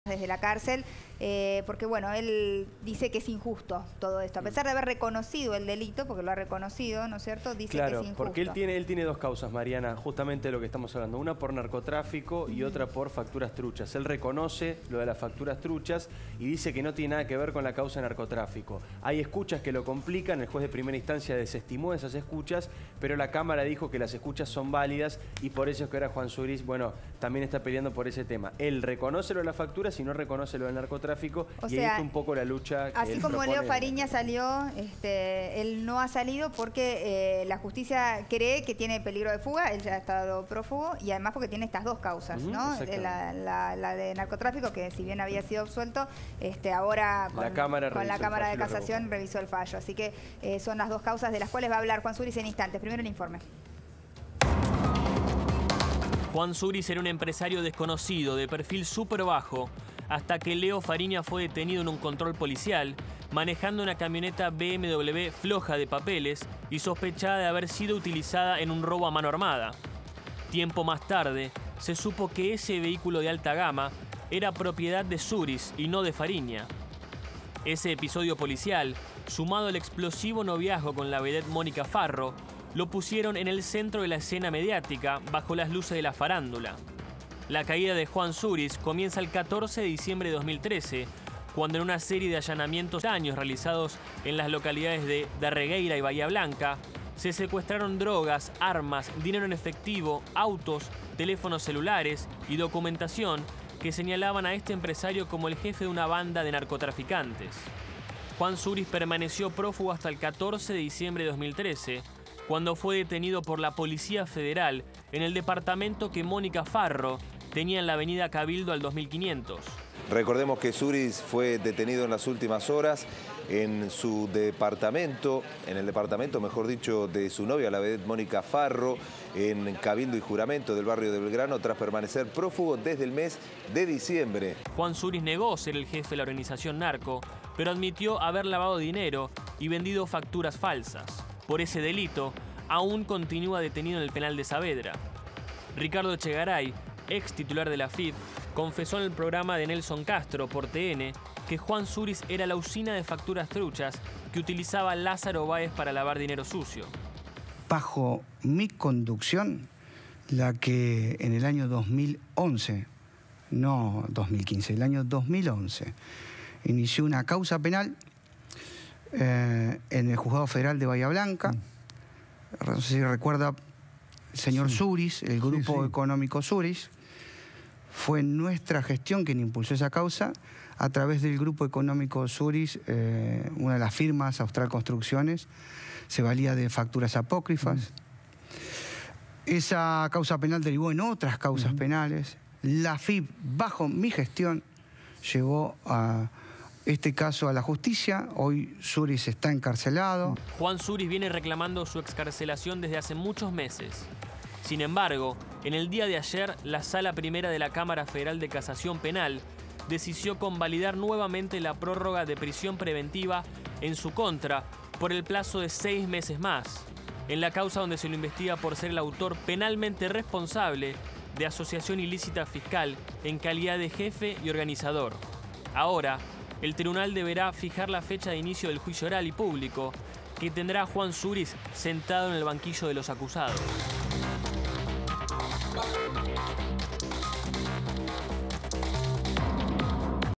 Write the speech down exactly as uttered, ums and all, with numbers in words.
desde la cárcel, eh, porque bueno, él dice que es injusto todo esto, a pesar de haber reconocido el delito, porque lo ha reconocido, ¿no es cierto? Dice claro, que es injusto. porque él tiene, él tiene dos causas, Mariana, justamente de lo que estamos hablando, una por narcotráfico y otra por facturas truchas. Él reconoce lo de las facturas truchas y dice que no tiene nada que ver con la causa de narcotráfico. Hay escuchas que lo complican, el juez de primera instancia desestimó esas escuchas, pero la Cámara dijo que las escuchas son válidas y por eso es que ahora Juan Suris, bueno, también está peleando por ese tema. Él reconoce lo de las facturas y no reconoce lo del narcotráfico. O y sea, ahí está un poco la lucha que así él como propone. Leo Fariña salió, este, él no ha salido porque eh, la justicia cree que tiene peligro de fuga, él ya ha estado prófugo y además porque tiene estas dos causas, Uh-huh, ¿no? La, la, la de narcotráfico, que si bien había sido absuelto, este, ahora con la Cámara, con la cámara de Casación revocó. revisó el fallo. Así que eh, son las dos causas de las cuales va a hablar Juan Suris en instantes. Primero el informe. Juan Suris era un empresario desconocido, de perfil súper bajo, hasta que Leo Fariña fue detenido en un control policial, manejando una camioneta B M W floja de papeles y sospechada de haber sido utilizada en un robo a mano armada. Tiempo más tarde, se supo que ese vehículo de alta gama era propiedad de Suris y no de Fariña. Ese episodio policial, sumado al explosivo noviazgo con la vedette Mónica Farro, lo pusieron en el centro de la escena mediática bajo las luces de la farándula. La caída de Juan Suris comienza el catorce de diciembre de dos mil trece, cuando en una serie de allanamientos años realizados en las localidades de Darregueira y Bahía Blanca, se secuestraron drogas, armas, dinero en efectivo, autos, teléfonos celulares y documentación que señalaban a este empresario como el jefe de una banda de narcotraficantes. Juan Suris permaneció prófugo hasta el catorce de diciembre de dos mil trece, cuando fue detenido por la Policía Federal en el departamento que Mónica Farro tenía en la avenida Cabildo al dos mil quinientos. Recordemos que Suris fue detenido en las últimas horas en su departamento, en el departamento, mejor dicho, de su novia, la vedette Mónica Farro, en Cabildo y Juramento del barrio de Belgrano, tras permanecer prófugo desde el mes de diciembre. Juan Suris negó ser el jefe de la organización narco, pero admitió haber lavado dinero y vendido facturas falsas. Por ese delito, aún continúa detenido en el penal de Saavedra. Ricardo Echegaray, ex titular de la F I P, confesó en el programa de Nelson Castro por T N que Juan Suris era la usina de facturas truchas que utilizaba Lázaro Báez para lavar dinero sucio. Bajo mi conducción, la que en el año dos mil once, no dos mil quince, el año dos mil once, inició una causa penal eh, en el Juzgado Federal de Bahía Blanca. No sé si recuerda el señor sí. Suris, el Grupo sí, sí. Económico Suris. Fue nuestra gestión quien impulsó esa causa a través del Grupo Económico Suris, eh, una de las firmas, Austral Construcciones, se valía de facturas apócrifas. Mm. Esa causa penal derivó en otras causas mm. penales. La F I P, bajo mi gestión, llevó a este caso a la justicia. Hoy Suris está encarcelado. Juan Suris viene reclamando su excarcelación desde hace muchos meses. Sin embargo, en el día de ayer, la Sala Primera de la Cámara Federal de Casación Penal decidió convalidar nuevamente la prórroga de prisión preventiva en su contra por el plazo de seis meses más, en la causa donde se lo investiga por ser el autor penalmente responsable de asociación ilícita fiscal en calidad de jefe y organizador. Ahora, el tribunal deberá fijar la fecha de inicio del juicio oral y público que tendrá Juan Suris sentado en el banquillo de los acusados.